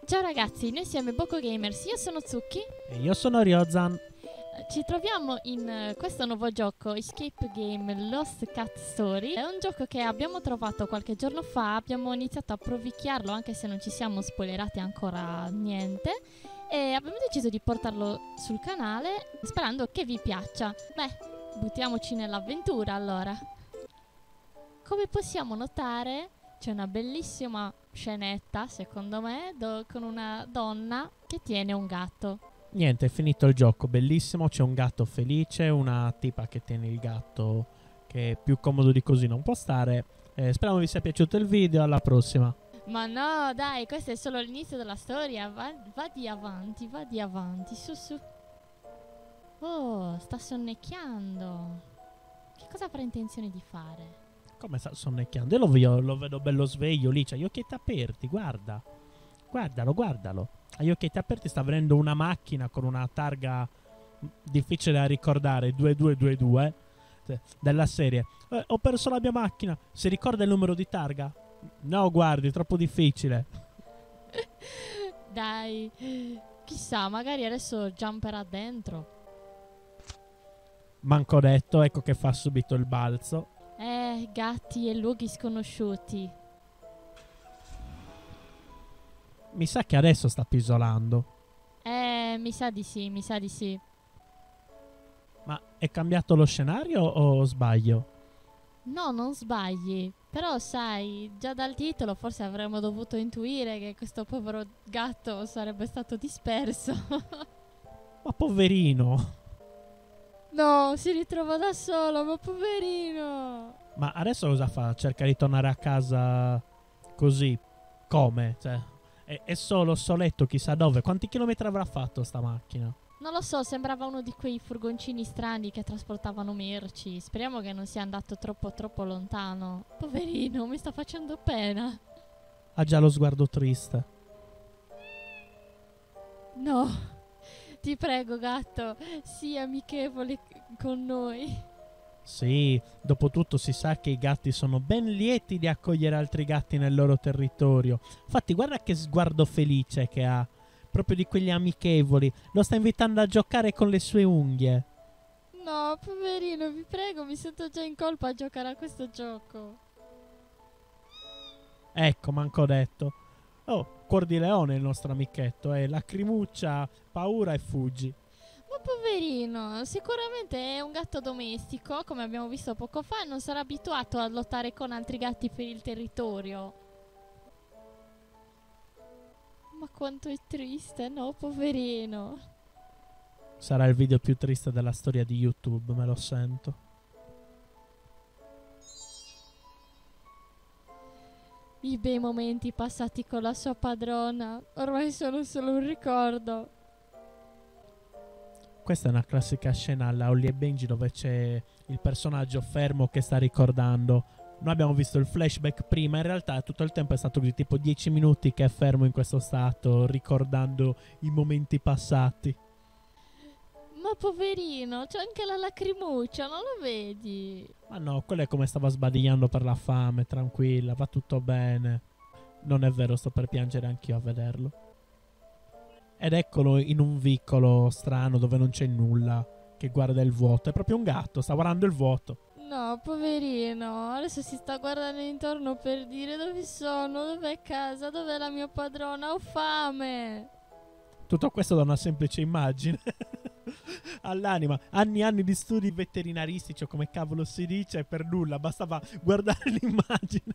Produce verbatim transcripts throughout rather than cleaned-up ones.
Ciao ragazzi, noi siamo i Boko Gamers, io sono Zucchi e io sono Ryozan. Ci troviamo in uh, questo nuovo gioco, Escape Game Lost Cat Story. È un gioco che abbiamo trovato qualche giorno fa, abbiamo iniziato a provicchiarlo anche se non ci siamo spoilerati ancora niente, e abbiamo deciso di portarlo sul canale sperando che vi piaccia. Beh, buttiamoci nell'avventura allora. Come possiamo notare c'è una bellissima scenetta, secondo me, do- con una donna che tiene un gatto. Niente, è finito il gioco, bellissimo, c'è un gatto felice, una tipa che tiene il gatto che è più comodo di così non può stare. Eh, speriamo vi sia piaciuto il video, alla prossima. Ma no, dai, questo è solo l'inizio della storia, va, va di avanti, va di avanti, su su. Oh, sta sonnecchiando. Che cosa avrà intenzione di fare? Come sta sonnecchiando? Io lo vedo, lo vedo bello sveglio lì, c'ha gli occhietti aperti, guarda. Guardalo, guardalo. Ha gli occhietti aperti, sta venendo una macchina con una targa difficile da ricordare, due due due due, della serie. Eh, ho perso la mia macchina, si ricorda il numero di targa? No, guardi, troppo difficile. Dai, chissà, magari adesso jumperà dentro. Manco detto, ecco che fa subito il balzo. Eh, gatti e luoghi sconosciuti. Mi sa che adesso sta pisolando. Eh, mi sa di sì, mi sa di sì. Ma è cambiato lo scenario o sbaglio? No, non sbagli. Però sai, già dal titolo forse avremmo dovuto intuire che questo povero gatto sarebbe stato disperso. Ma poverino. No, si ritrova da solo, ma poverino. Ma adesso cosa fa? Cerca di tornare a casa così? Come? Cioè, è, è solo soletto chissà dove. Quanti chilometri avrà fatto sta macchina? Non lo so, sembrava uno di quei furgoncini strani che trasportavano merci. Speriamo che non sia andato troppo troppo lontano. Poverino, mi sta facendo pena. Ha già lo sguardo triste. No, ti prego gatto, sii amichevole con noi. Sì, dopo tutto si sa che i gatti sono ben lieti di accogliere altri gatti nel loro territorio. Infatti guarda che sguardo felice che ha, proprio di quegli amichevoli. Lo sta invitando a giocare con le sue unghie. No, poverino, vi prego, mi sento già in colpa a giocare a questo gioco. Ecco, manco detto. Oh, cuor di leone il nostro amichetto, eh, lacrimuccia, paura e fuggi. Ma poverino, sicuramente è un gatto domestico, come abbiamo visto poco fa, e non sarà abituato a lottare con altri gatti per il territorio. Ma quanto è triste, no, poverino. Sarà il video più triste della storia di YouTube, me lo sento. I bei momenti passati con la sua padrona ormai sono solo un ricordo. Questa è una classica scena alla Holly e Benji dove c'è il personaggio fermo che sta ricordando. Noi abbiamo visto il flashback prima, in realtà tutto il tempo è stato di tipo dieci minuti che è fermo in questo stato, ricordando i momenti passati. Ma poverino, c'è anche la lacrimuccia, non lo vedi? Ma no, quello è come stava sbadigliando per la fame, tranquilla, va tutto bene. Non è vero, sto per piangere anch'io a vederlo. Ed eccolo in un vicolo strano dove non c'è nulla, che guarda il vuoto. È proprio un gatto, sta guardando il vuoto. No, poverino, adesso si sta guardando intorno per dire dove sono, dov'è casa, dov'è la mia padrona, ho fame. Tutto questo da una semplice immagine. All'anima, anni e anni di studi veterinaristici o come cavolo si dice, per nulla, bastava guardare l'immagine.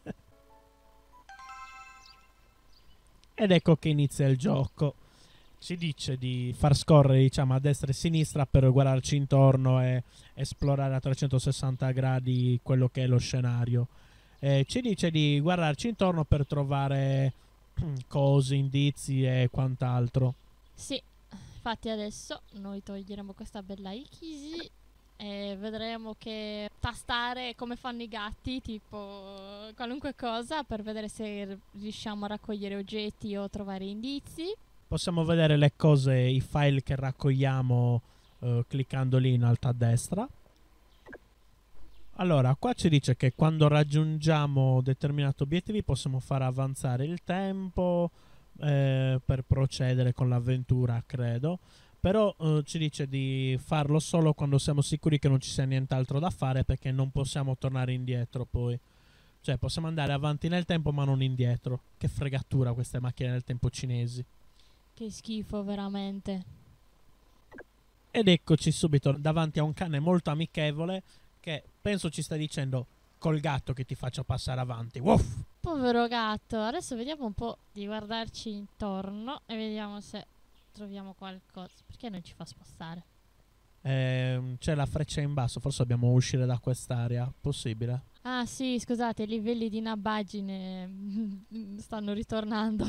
Ed ecco che inizia il gioco. Si dice di far scorrere, diciamo, a destra e a sinistra per guardarci intorno e esplorare a trecentosessanta gradi quello che è lo scenario. Eh, ci dice di guardarci intorno per trovare cose, indizi e quant'altro. Sì, infatti adesso noi toglieremo questa bella Ikisi e vedremo che tastare come fanno i gatti, tipo qualunque cosa, per vedere se riusciamo a raccogliere oggetti o trovare indizi. Possiamo vedere le cose, i file che raccogliamo eh, cliccando lì in alto a destra. Allora, qua ci dice che quando raggiungiamo determinati obiettivi possiamo far avanzare il tempo, eh, per procedere con l'avventura, credo. Però eh, ci dice di farlo solo quando siamo sicuri che non ci sia nient'altro da fare, perché non possiamo tornare indietro poi. Cioè possiamo andare avanti nel tempo ma non indietro. Che fregatura queste macchine del tempo cinesi. Che schifo, veramente. Ed eccoci subito davanti a un cane molto amichevole che penso ci sta dicendo: col gatto che ti faccio passare avanti. Uff! Povero gatto. Adesso vediamo un po' di guardarci intorno e vediamo se troviamo qualcosa. Perché non ci fa spostare? Ehm, c'è la freccia in basso, forse dobbiamo uscire da quest'area. Possibile? Ah sì, scusate, i livelli di inabagine stanno ritornando.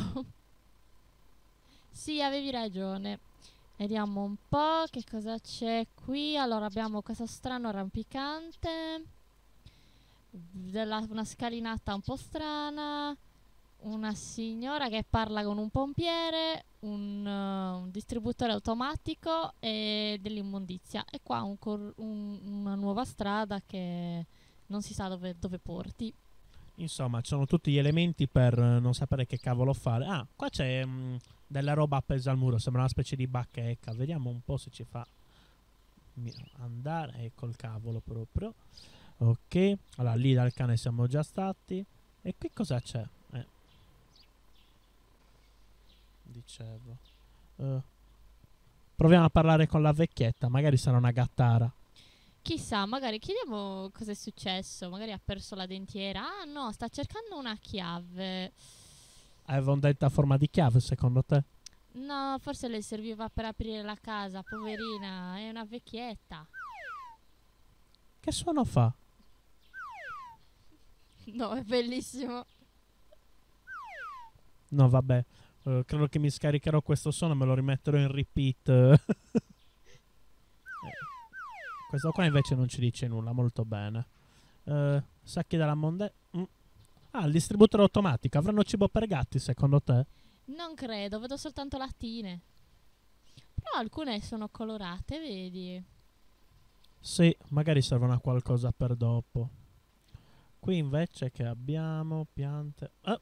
Sì, avevi ragione. Vediamo un po' che cosa c'è qui. Allora abbiamo questo strano rampicante, della- una scalinata un po' strana, una signora che parla con un pompiere, un, uh, un distributore automatico e dell'immondizia. E qua un cor- un- una nuova strada che non si sa dove, dove porti. Insomma, ci sono tutti gli elementi per eh, non sapere che cavolo fare. Ah, qua c'è mh, della roba appesa al muro, sembra una specie di bacheca. Vediamo un po' se ci fa mi- andare. Ecco il cavolo proprio. Ok, allora lì dal cane siamo già stati. E qui cosa c'è? Eh, dicevo. Eh, proviamo a parlare con la vecchietta, magari sarà una gattara. Chissà, magari chiediamo cosa è successo. Magari ha perso la dentiera. Ah no, sta cercando una chiave. Aveva un dente a forma di chiave, secondo te? No, forse le serviva per aprire la casa. Poverina, è una vecchietta. Che suono fa? No, è bellissimo. No, vabbè. Eh, credo che mi scaricherò questo suono e me lo rimetterò in repeat. Eh, questo qua invece non ci dice nulla, molto bene. Eh, sacchi della monde... Mm. Ah, il distributore automatico. Avranno cibo per gatti, secondo te? Non credo, vedo soltanto lattine. Però alcune sono colorate, vedi? Sì, magari servono a qualcosa per dopo. Qui invece che abbiamo piante... Ah,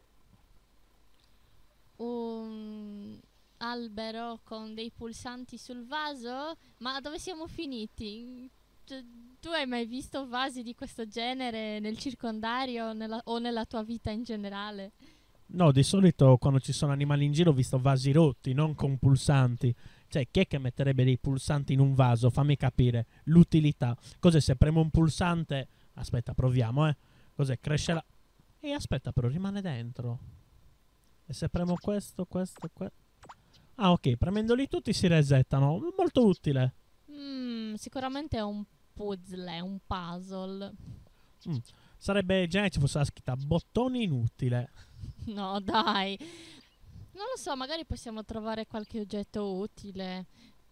Un albero con dei pulsanti sul vaso? Ma dove siamo finiti? Cioè, tu hai mai visto vasi di questo genere nel circondario nella- o nella tua vita in generale? no, di solito quando ci sono animali in giro ho visto vasi rotti, non con pulsanti. Cioè, chi è che metterebbe dei pulsanti in un vaso? Fammi capire l'utilità. Cos'è se premo un pulsante? Aspetta, proviamo, eh. Cos'è? Cresce la... E aspetta, però rimane dentro. E se premo questo, questo, questo... Ah, ok, premendoli tutti si resettano. Molto utile. Mm, sicuramente è un puzzle, un puzzle. Mm. Sarebbe geniale se fosse la scritta bottone inutile. No, dai. Non lo so, magari possiamo trovare qualche oggetto utile.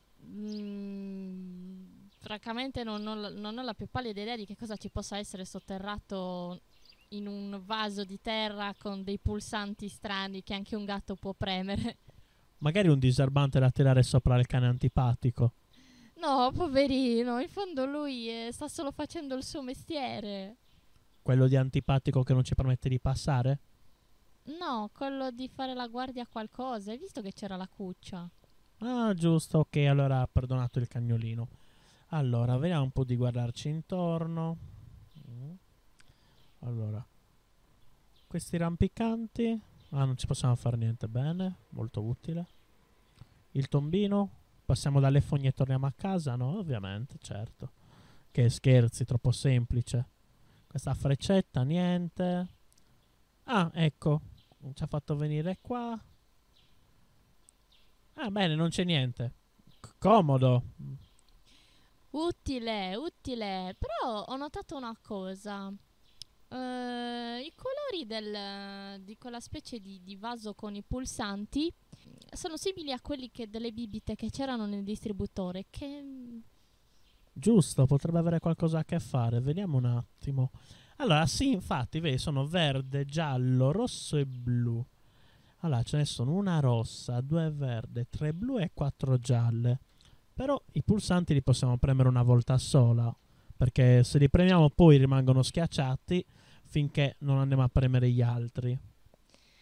Mm, francamente non ho, la- non ho la più pallida idea di che cosa ci possa essere sotterrato in un vaso di terra con dei pulsanti strani che anche un gatto può premere. Magari un diserbante da tirare sopra il cane antipatico. No, poverino, in fondo lui eh, sta solo facendo il suo mestiere. Quello di antipatico che non ci permette di passare? No, quello di fare la guardia a qualcosa. Hai visto che c'era la cuccia? Ah, giusto, ok, allora ha perdonato il cagnolino. Allora, vediamo un po' di guardarci intorno. Mm. Allora, questi rampicanti. Ah, non ci possiamo fare niente bene. Molto utile. Il tombino. Passiamo dalle fogne e torniamo a casa? No, ovviamente, certo. Che scherzi, troppo semplice. Questa freccetta, niente. Ah, ecco. Ci ha fatto venire qua. Ah, bene, non c'è niente. C- comodo. Utile, utile. Però ho notato una cosa. Eh, I colori del- di quella specie di, di vaso con i pulsanti sono simili a quelli che, delle bibite che c'erano nel distributore. Che Giusto, potrebbe avere qualcosa a che fare. Vediamo un attimo. Allora, sì, infatti, vedi, sono verde, giallo, rosso e blu. Allora, ce ne sono una rossa, due verde, tre blu e quattro gialle. Però i pulsanti li possiamo premere una volta sola, perché se li premiamo poi rimangono schiacciati finché non andiamo a premere gli altri.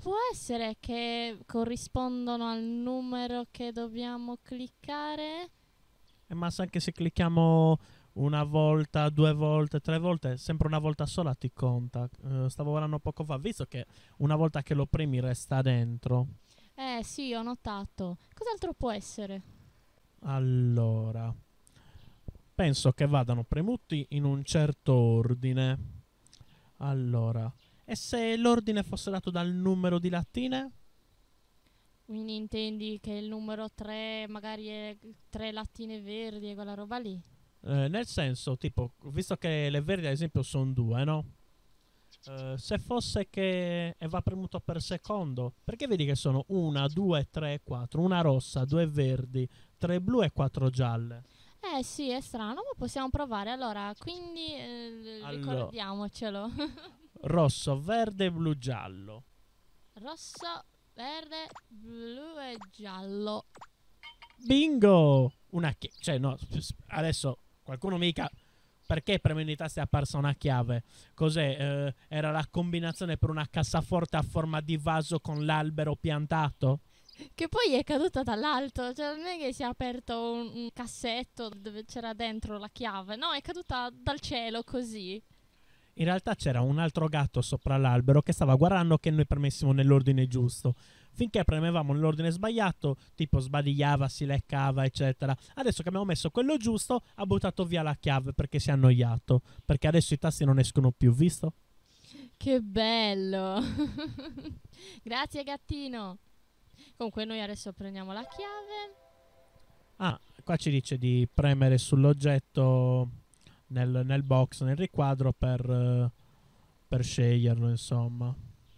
Può essere che corrispondono al numero che dobbiamo cliccare? Eh, ma se anche se clicchiamo una volta, due volte, tre volte, sempre una volta sola ti conta. Eh, stavo guardando poco fa, visto che una volta che lo premi resta dentro. Eh sì, ho notato. Cos'altro può essere? Allora, penso che vadano premuti in un certo ordine. Allora, e se l'ordine fosse dato dal numero di lattine? Quindi intendi che il numero tre magari è tre lattine verdi e quella roba lì? Eh, nel senso, tipo, visto che le verdi ad esempio sono due, no? Eh, se fosse che e va premuto per secondo, perché vedi che sono una, due, tre, quattro, una rossa, due verdi, tre blu e quattro gialle. Eh sì, è strano, ma possiamo provare. Allora, quindi eh, Allora, ricordiamocelo. rosso, verde, blu, giallo. Rosso, verde, blu e giallo. Bingo! Una chiave, cioè no, s- adesso qualcuno mi dica perché premendo i tasti è apparsa una chiave. Cos'è? Eh, era la combinazione per una cassaforte a forma di vaso con l'albero piantato? Che poi è caduta dall'alto, cioè non è che si è aperto un, un cassetto dove c'era dentro la chiave, no, è caduta dal cielo così. In realtà c'era un altro gatto sopra l'albero che stava guardando che noi premessimo nell'ordine giusto. Finché premevamo nell'ordine sbagliato, tipo sbadigliava, si leccava, eccetera. Adesso che abbiamo messo quello giusto, ha buttato via la chiave perché si è annoiato. Perché adesso i tasti non escono più, visto? Che bello! Grazie gattino. Comunque noi adesso prendiamo la chiave. Ah, qua ci dice di premere sull'oggetto nel, nel box, nel riquadro per, eh, per sceglierlo, insomma.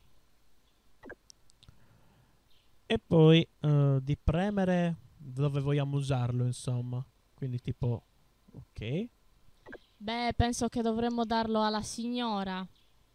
E poi eh, di premere dove vogliamo usarlo, insomma. Quindi tipo, ok. Beh, penso che dovremmo darlo alla signora.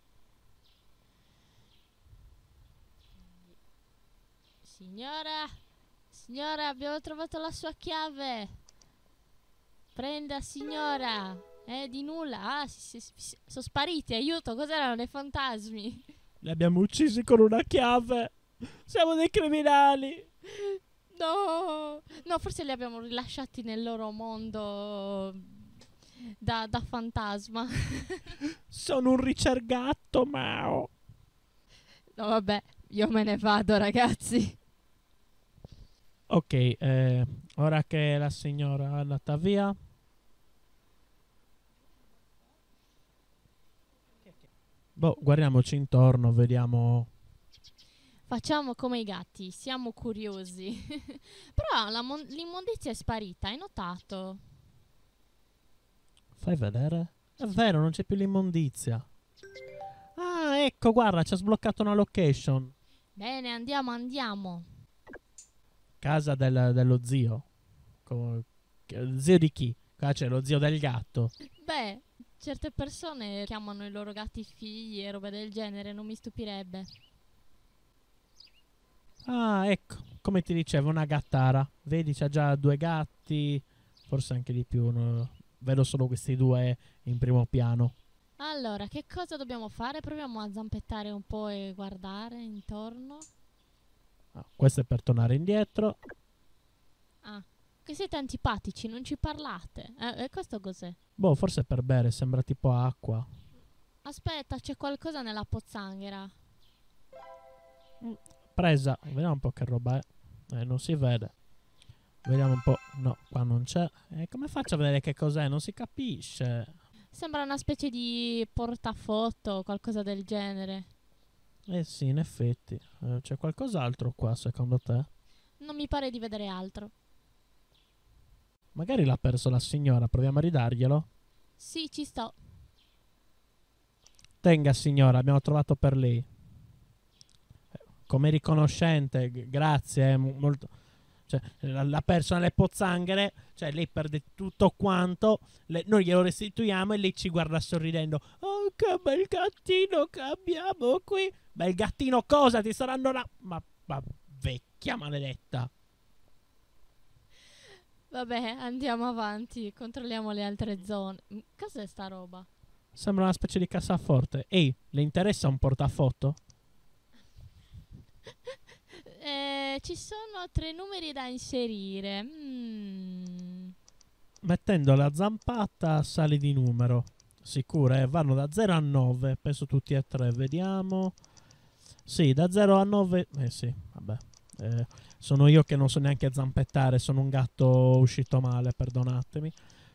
Signora, signora, abbiamo trovato la sua chiave. Prenda, signora. Eh, di nulla. Ah, si- si- si- sono spariti, aiuto, cos'erano dei fantasmi? Li abbiamo uccisi con una chiave. Siamo dei criminali. No, no, forse li abbiamo rilasciati nel loro mondo da, da fantasma. Sono un ricergatto, Mao. No, vabbè, io me ne vado, ragazzi. Ok, eh, ora che la signora è andata via. Boh, guardiamoci intorno, vediamo. Facciamo come i gatti, siamo curiosi. Però la mon- l'immondizia è sparita, hai notato? Fai vedere? È vero, non c'è più l'immondizia. Ah, ecco, guarda, ci ha sbloccato una location. Bene, andiamo, andiamo. Casa del- dello zio. Co- che- zio di chi? Qua c'è lo zio del gatto. Beh, certe persone chiamano i loro gatti figli e roba del genere, non mi stupirebbe. Ah, ecco, come ti dicevo, una gattara. Vedi, c'ha già due gatti, forse anche di più. No? Vedo solo questi due in primo piano. Allora, che cosa dobbiamo fare? Proviamo a zampettare un po' e guardare intorno. Ah, questo è per tornare indietro. Ah, che siete antipatici, non ci parlate. Eh, e questo cos'è? Boh, forse è per bere, sembra tipo acqua. Aspetta, c'è qualcosa nella pozzanghera. Presa, vediamo un po' che roba è. Eh, non si vede. Vediamo un po'. No, qua non c'è. E come faccio a vedere che cos'è? Non si capisce. Sembra una specie di portafoto, qualcosa del genere. Eh sì, in effetti. Eh, c'è qualcos'altro qua, secondo te? Non mi pare di vedere altro. Magari l'ha perso la signora, proviamo a ridarglielo. Sì, ci sto. Tenga signora, abbiamo trovato per lei. Eh, Come riconoscente, g- grazie. eh, mo- molto... Cioè, la, la persona le pozzanghere, cioè lei perde tutto quanto, le- noi glielo restituiamo e lei ci guarda sorridendo. Oh, che bel gattino che abbiamo qui. Bel gattino cosa? Ti saranno la... Ma, ma vecchia maledetta. Vabbè, andiamo avanti, controlliamo le altre zone. Mm, Cos'è sta roba? Sembra una specie di cassaforte. Ehi, le interessa un portafoto? Eh, ci sono tre numeri da inserire. Mm. Mettendo la zampata sali di numero. Sicura, eh? Vanno da zero a nove. Penso tutti e tre. Vediamo. Sì, da zero a nove. Eh sì, vabbè. Eh, sono io che non so neanche zampettare. Sono un gatto uscito male, perdonatemi.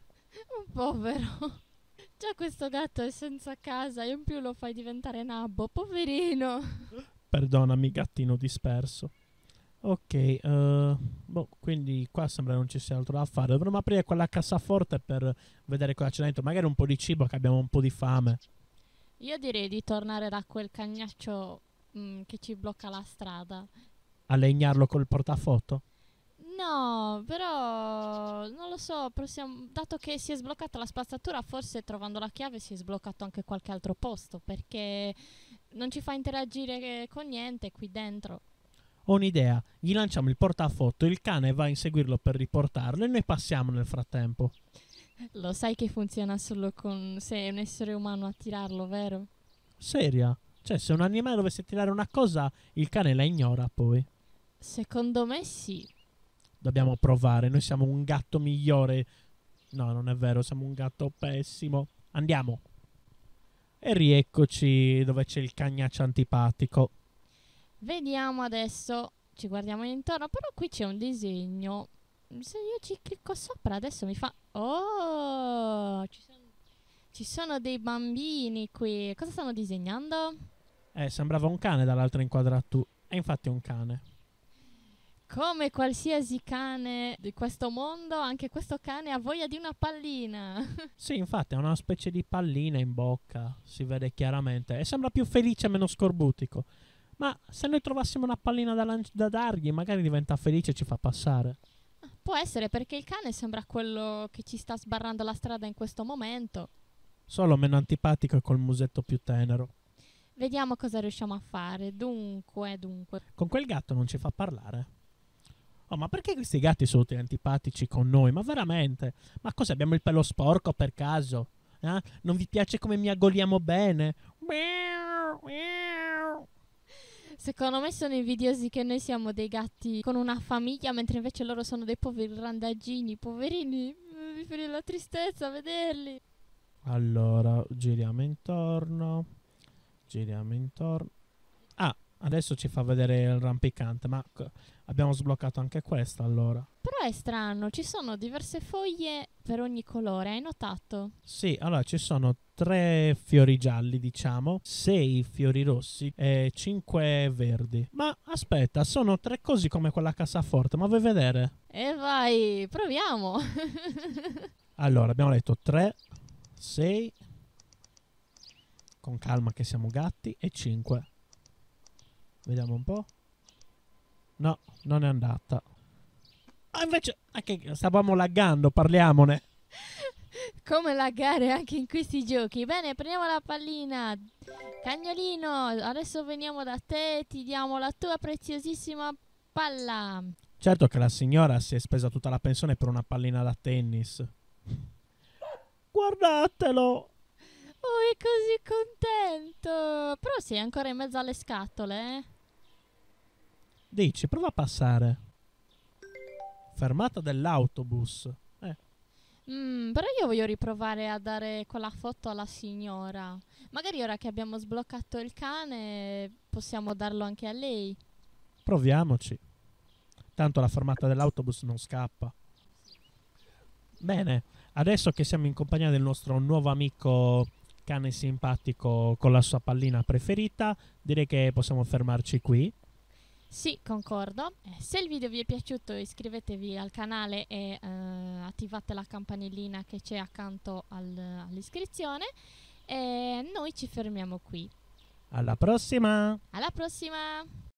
Povero. Già questo gatto è senza casa e in più lo fai diventare nabbo. Poverino. Perdonami, gattino disperso. Ok, eh, boh, quindi qua sembra non ci sia altro da fare. Dovremmo aprire quella cassaforte per vedere cosa c'è dentro. Magari un po' di cibo, che abbiamo un po' di fame. Io direi di tornare da quel cagnaccio mm, che ci blocca la strada. A legnarlo col portafoto? No, però non lo so, possiamo- dato che si è sbloccata la spazzatura, forse trovando la chiave si è sbloccato anche qualche altro posto, perché non ci fa interagire con niente qui dentro. Ho un'idea. Gli lanciamo il portafoto, il cane va a inseguirlo per riportarlo e noi passiamo nel frattempo. Lo sai che funziona solo con se è un essere umano a tirarlo, vero? Seria? Cioè, se un animale dovesse tirare una cosa, il cane la ignora poi. Secondo me sì. Dobbiamo provare, noi siamo un gatto migliore. No, non è vero, siamo un gatto pessimo. Andiamo. E rieccoci dove c'è il cagnaccio antipatico. Vediamo adesso, ci guardiamo intorno, però qui c'è un disegno. Se io ci clicco sopra adesso mi fa... Oh, ci sono, ci sono dei bambini qui. Cosa stanno disegnando? Eh, sembrava un cane dall'altra inquadratura. E infatti è un cane. Come qualsiasi cane di questo mondo, anche questo cane ha voglia di una pallina. Sì, infatti ha una specie di pallina in bocca. Si vede chiaramente. E sembra più felice e meno scorbutico. Ma se noi trovassimo una pallina da, lanci- da dargli, magari diventa felice e ci fa passare. Può essere perché il cane sembra quello che ci sta sbarrando la strada in questo momento. Solo meno antipatico e col musetto più tenero. Vediamo cosa riusciamo a fare. Dunque, dunque. Con quel gatto non ci fa parlare. Oh, ma perché questi gatti sono tutti antipatici con noi? Ma veramente? Ma cosa, abbiamo il pelo sporco per caso? Eh? Non vi piace come mi aggoliamo bene? Miau, miau. Secondo me sono invidiosi che noi siamo dei gatti con una famiglia, mentre invece loro sono dei poveri randaggini, poverini. Eh, Mi fa la tristezza a vederli. Allora, giriamo intorno. Giriamo intorno. Ah, adesso ci fa vedere il rampicante, ma c- abbiamo sbloccato anche questo allora. Però è strano, ci sono diverse foglie per ogni colore, hai notato? Sì, allora ci sono tre fiori gialli, diciamo, sei fiori rossi e cinque verdi. Ma aspetta, sono tre così come quella cassaforte, ma vuoi vedere? E vai, proviamo. Allora, abbiamo detto tre, sei, con calma che siamo gatti, e cinque. Vediamo un po'. No, non è andata. Ah, invece, anche stavamo laggando, parliamone. Come laggare anche in questi giochi. Bene, prendiamo la pallina. Cagnolino, adesso veniamo da te, ti diamo la tua preziosissima palla. Certo che la signora si è spesa tutta la pensione per una pallina da tennis. Guardatelo! Oh, è così contento. Però sei ancora in mezzo alle scatole, eh? Dici, prova a passare. Fermata dell'autobus. Eh, Mm, però io voglio riprovare a dare quella foto alla signora. Magari ora che abbiamo sbloccato il cane possiamo darlo anche a lei. proviamoci. Tanto la fermata dell'autobus non scappa. Bene, adesso che siamo in compagnia del nostro nuovo amico cane simpatico con la sua pallina preferita, direi che possiamo fermarci qui. Sì, concordo. Eh, se il video vi è piaciuto iscrivetevi al canale e eh, attivate la campanellina che c'è accanto al- all'iscrizione. E noi ci fermiamo qui. Alla prossima! Alla prossima!